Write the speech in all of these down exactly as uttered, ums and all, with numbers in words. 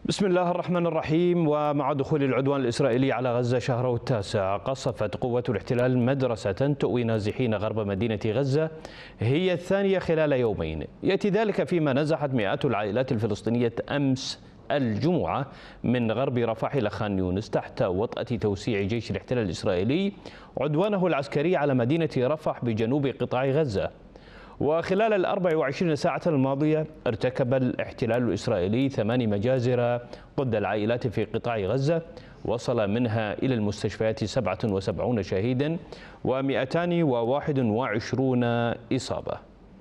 بسم الله الرحمن الرحيم. ومع دخول العدوان الإسرائيلي على غزة شهره التاسع، قصفت قوة الاحتلال مدرسة تؤوي نازحين غرب مدينة غزة، هي الثانية خلال يومين. يأتي ذلك فيما نزحت مئات العائلات الفلسطينية أمس الجمعة من غرب رفح إلى خان يونس تحت وطأة توسيع جيش الاحتلال الإسرائيلي عدوانه العسكري على مدينة رفح بجنوب قطاع غزة. وخلال الأربع وعشرين ساعة الماضية ارتكب الاحتلال الإسرائيلي ثمان مجازر ضد العائلات في قطاع غزة، وصل منها إلى المستشفيات سبعة وسبعين شهيدا ومئتان وواحد وعشرون إصابة.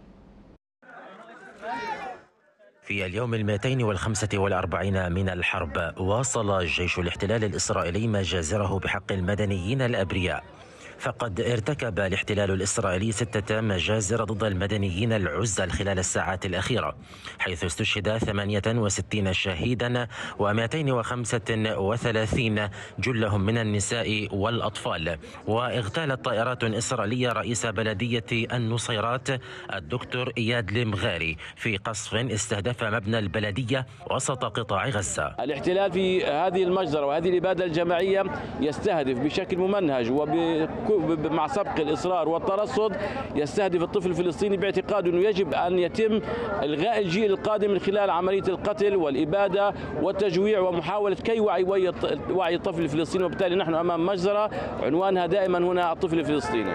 في اليوم المئتين والخمسة والأربعين من الحرب، واصل جيش الاحتلال الإسرائيلي مجازره بحق المدنيين الأبرياء، فقد ارتكب الاحتلال الإسرائيلي ستة مجازر ضد المدنيين العزل خلال الساعات الأخيرة، حيث استشهد ثمانية وستين شهيدا ومئتين وخمسة وثلاثين جلهم من النساء والأطفال. واغتالت طائرات إسرائيلية رئيس بلدية النصيرات الدكتور إياد المغاري في قصف استهدف مبنى البلدية وسط قطاع غزة. الاحتلال في هذه المجزرة وهذه الإبادة الجماعية يستهدف بشكل ممنهج وب مع سبق الإصرار والترصد، يستهدف الطفل الفلسطيني باعتقاده أنه يجب أن يتم إلغاء الجيل القادم من خلال عملية القتل والإبادة والتجويع ومحاولة كي وعي وعي الطفل الفلسطيني. وبالتالي نحن أمام مجزرة عنوانها دائما هنا الطفل الفلسطيني.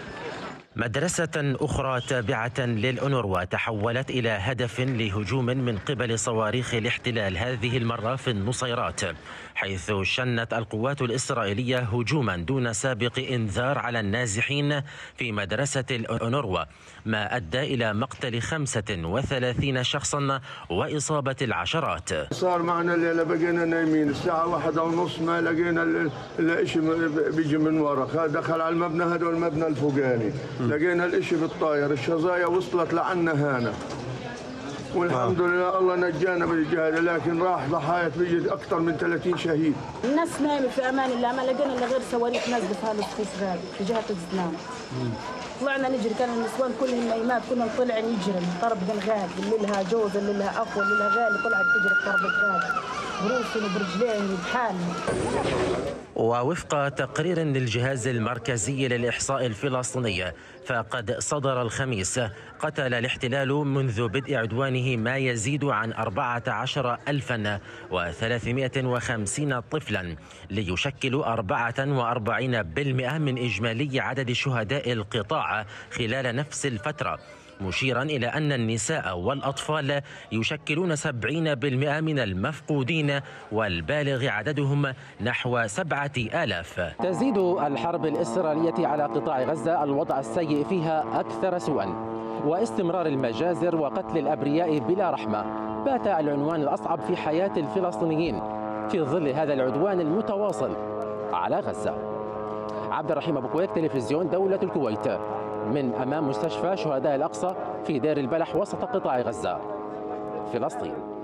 مدرسة أخرى تابعة للأونروا تحولت إلى هدف لهجوم من قبل صواريخ الاحتلال، هذه المرة في النصيرات، حيث شنت القوات الإسرائيلية هجوما دون سابق إنذار على النازحين في مدرسة الأونروا، ما أدى إلى مقتل خمسة وثلاثين شخصا وإصابة العشرات. صار معنا الليلة بقينا نايمين الساعة واحدة ونص ما لقينا الاشي بيجي من ورا، دخل على المبنى هذا والمبنى الفوقاني، لقينا الاشي بالطاير، الشظايا وصلت لعنا هنا، والحمد لله الله نجانا بالجهاد، لكن راح ضحايا بيجي اكثر من ثلاثين شهيد. الناس نايمه في امان الله، ما لقينا الا غير صواريخ نازله في هذا الصفوف هذه في جهه الزنان. طلعنا نجري، كان النسوان كلهم نايمات، كنا طلع نجري طرب غال، اللي لها جوز اللي لها اخو اللي لها غالي طلعت تجري طرب غال بروسهم وبرجلين بحالهم. ووفق تقرير للجهاز المركزي للإحصاء الفلسطيني، فقد صدر الخميس، قتل الاحتلال منذ بدء عدوانه ما يزيد عن أربعة عشر ألفا وثلاثمئة وخمسين طفلا، ليشكل أربعة وأربعين بالمئة من إجمالي عدد شهداء القطاع خلال نفس الفترة، مشيرا إلى أن النساء والأطفال يشكلون سبعين بالمئة من المفقودين، والبالغ عددهم نحو سبعة آلاف. تزيد الحرب الإسرائيلية على قطاع غزة الوضع السيء فيها أكثر سوءا، واستمرار المجازر وقتل الأبرياء بلا رحمة بات العنوان الأصعب في حياة الفلسطينيين في ظل هذا العدوان المتواصل على غزة. عبد الرحيم أبو كويك، تلفزيون دولة الكويت، من أمام مستشفى شهداء الأقصى في دير البلح وسط قطاع غزة، فلسطين.